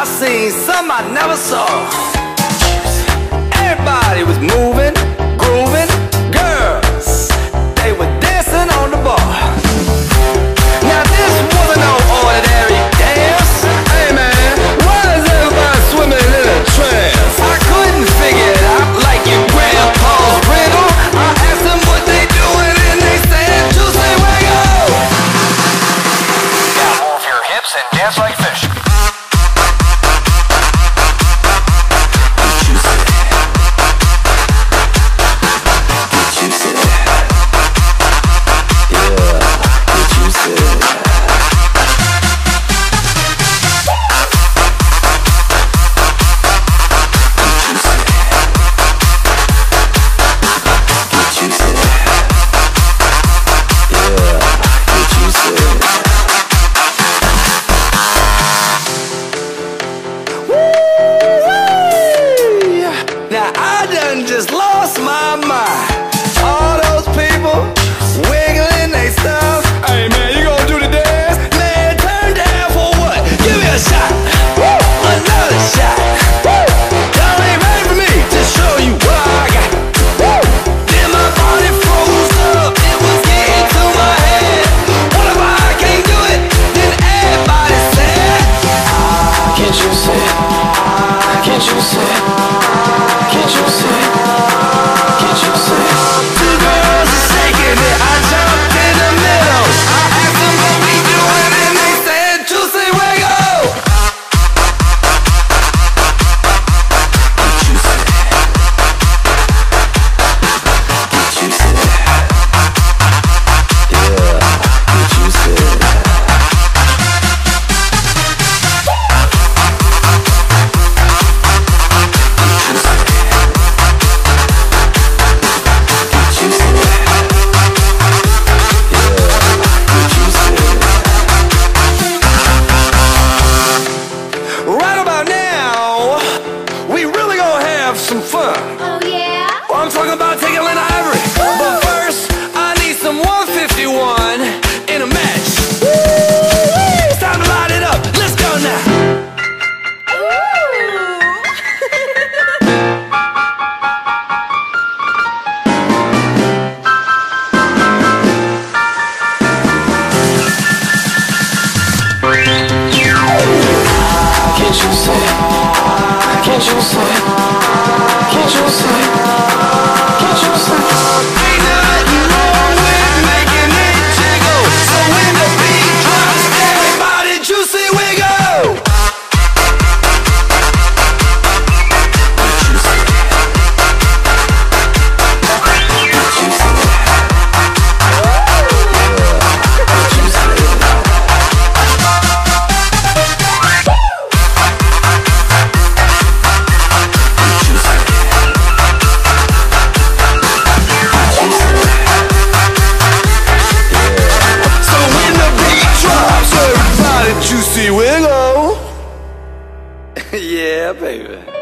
I seen some I never saw. Everybody was moving, grooving. Girls, they were dancing on the bar. Now this wasn't no ordinary dance. Hey man, why is everybody swimming in a trance? I couldn't figure it out like your grandpa's riddle. I asked them what they doing and they said, Juici, wiggle. Now move your hips and dance like fish. Just lost my mind. All those people wiggling they stuff. Hey man, you gonna do the dance? Man, turn down for what? Give me a shot. Woo! Another shot. Woo! Y'all ain't ready for me to show you what I got. Woo! Then my body froze up. It was getting to my head. What if I can't do it? Then everybody said, can't you see? Can't you see? Can't you see? Can't you see? Two girls are shaking it. I jumped in the middle. I asked them what we doing and they said, Juici, wiggle. Juici. Juici. Yeah, Juici. Some fun. Oh yeah? Well, I'm talking about taking Lynn Ivory. But first, I need some 151 in a match. It's time to light it up. Let's go now. Can't you say? Can't you say? Can't you say? Can't you say? Ain't nothing wrong with making it jiggle. So when the beat drops, everybody Juici, wiggle. Juici, wiggle. Yeah, baby.